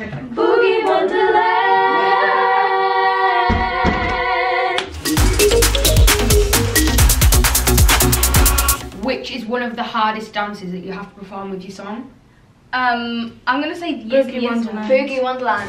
Boogie Wonderland. Which is one of the hardest dances that you have to perform with your song? I'm gonna say Boogie Wonderland. Boogie Wonderland.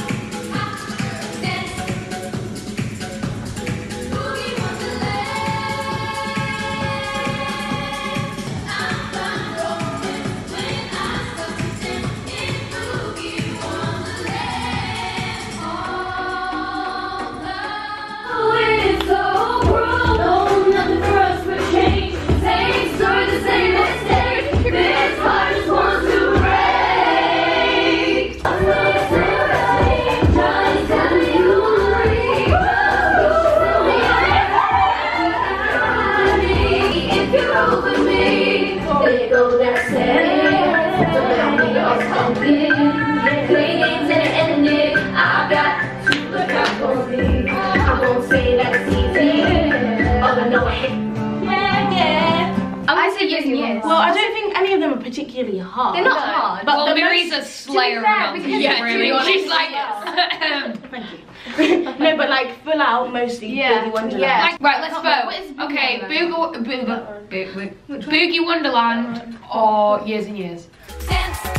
Well, I don't think any of them are particularly hard. They're not hard. But well, Mary's a slayer of yeah, really. She's like, thank you. No, but like full out, mostly Boogie Wonderland. Yeah. Like, right, let's vote. Okay, Boogie Wonderland or Years and Years.